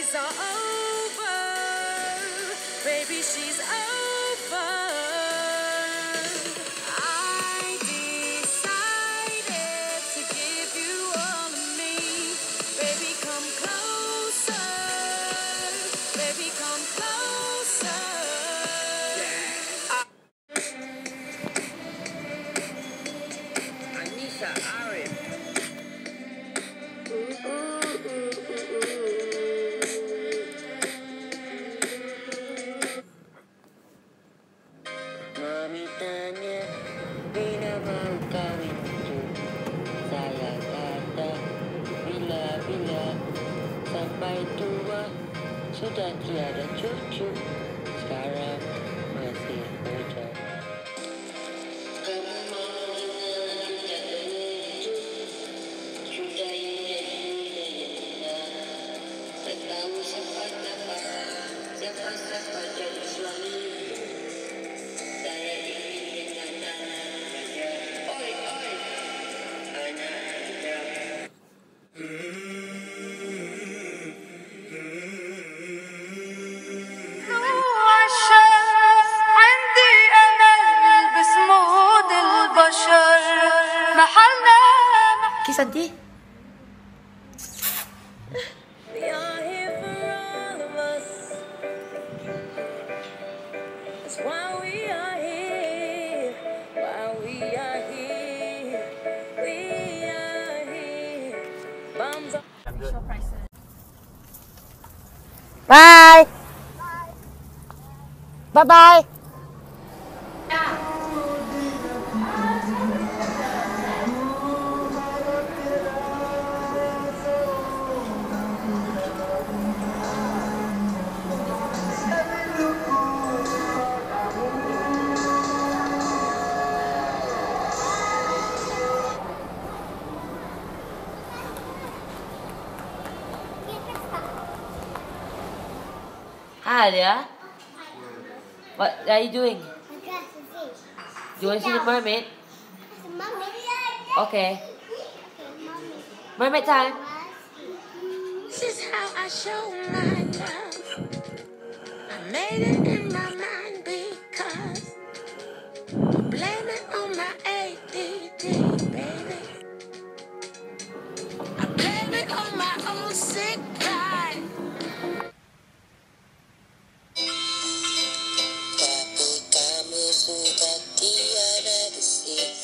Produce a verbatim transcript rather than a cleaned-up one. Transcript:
It's all over, baby, she's over. I decided to give you all of me. Baby, come closer. Baby, come closer. Anisha Arif. Ooh, ooh, ooh, ooh, ooh. Mami tanya, bila mau kawin cu? Saya kata, bila-bila sampai tua sudah tiada cucu. Sekarang masih muda. Kamu mau dengar cerita lucu? Sudah indah-indah. Tak tahu siapa dapat, siapa-siapa jadi suami. Saya ingin dengan anak muda. Oi, oi, anak muda. عشان عندي أمل بسمود البشر محلنا. Kisah sedih. We are here for all of us. That's why we are here. Why we are here. We are here. Bombs are Bye. Bye bye. Hi, Alia. What are you doing? Do you want to see the mermaid? Okay. Mermaid time. This is how I show my love. I made it in my mind because don't blame it on my A D D, baby. I blame it on my own sick pride. Waktu kamu sudah tiada di sini.